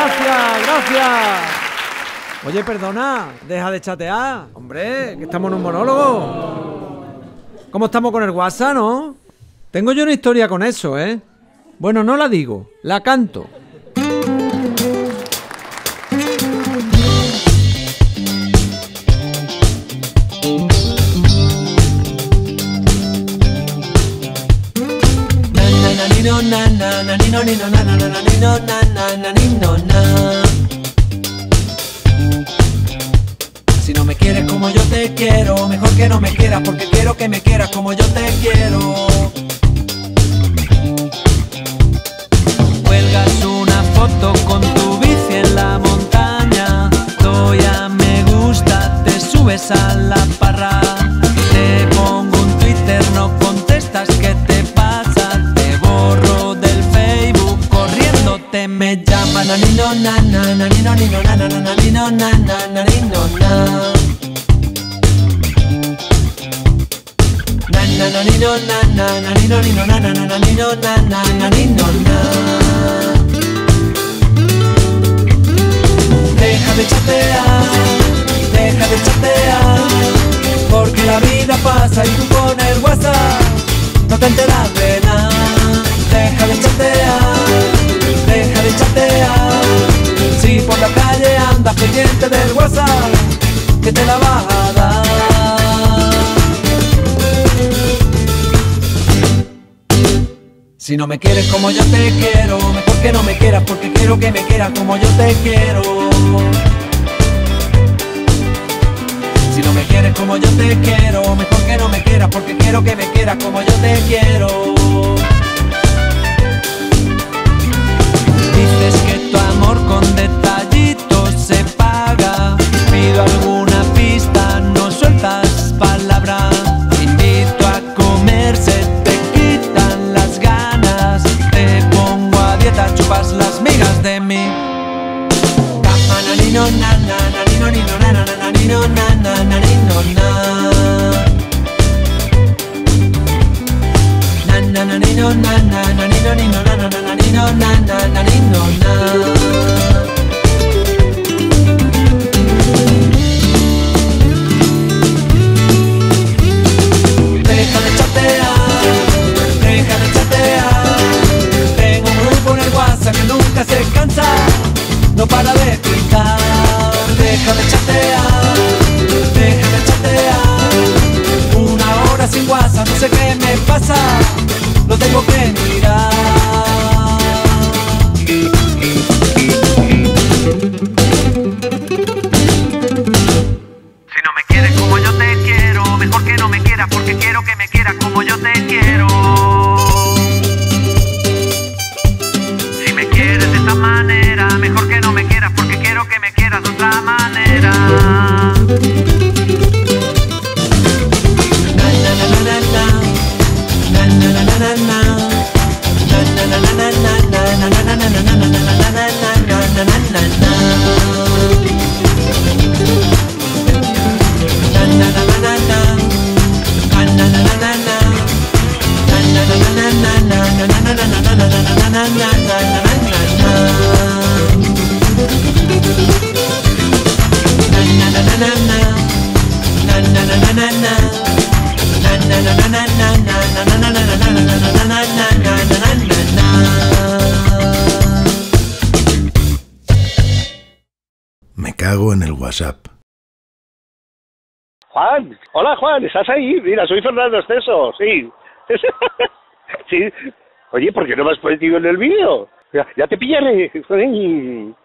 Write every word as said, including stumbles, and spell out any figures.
gracias, gracias. Oye, perdona, deja de chatear. Hombre, que estamos en un monólogo. ¿Cómo estamos con el WhatsApp, no? Tengo yo una historia con eso, ¿eh? Bueno, no la digo, la canto. Si no me quieres como yo te quiero, mejor que no me quieras, porque quiero que me quieras como yo te quiero. Cuelgas una foto con tu bici en la montaña, doy a me gusta, te subes a la parra. Te pongo un Twitter, no contestas, ¿qué te pasa? Te borro del Facebook, corriendo te me llaman. Nanino na na, nanino nino na na na, nanino na na, nanino na. Na nanino na na, nanino nino na na na, nanino na na, nanino na. Deja de chatear, deja de chatear, porque la vida pasa y tú con el WhatsApp no te enteras de nada. Deja de chatear, deja de chatear, si por la calle andas pendiente del WhatsApp, que te la vas a dar. Si no me quieres como yo te quiero, mejor que no me quieras, porque quiero que me quieras como yo te quiero. Si no me quieres como yo te quiero, mejor que no me quieras, porque quiero que me quieras como yo te quiero. Dices que tu amor con detallitos se paga, pido alguna pista, no sueltas palabra. Te invito a comer, se te quitan las ganas, te pongo a dieta, chupas las migas de mí. Nanino na na, nanino nino na na na, nanino na na, nanino na. Na na nanino na na, nanino nino na na na, nanino na na, nanino na. Deja de chatear, deja de chatear, tengo un grupo en el WhatsApp que nunca se cansa, no para de pintar. Deja de chatear, deja de chatear, una hora sin WhatsApp, no sé qué me pasa, lo tengo que mirar. Si no me quieres como yo te quiero, mejor que no me quieras, porque quiero que me quieras como yo te quiero. Si me quieres de esta manera, mejor que no me quieras, porque quiero que me quieras de otra manera. Na na na na na na, na na na na na na, na na na na na na, na na na na na na na na na na na na na. Me cago en el WhatsApp. Juan, hola Juan, ¿estás ahí? Mira, soy Fernando Esteso, sí. Sí. Oye, ¿por qué no me has metido en el vídeo? Ya, ya te pillaré.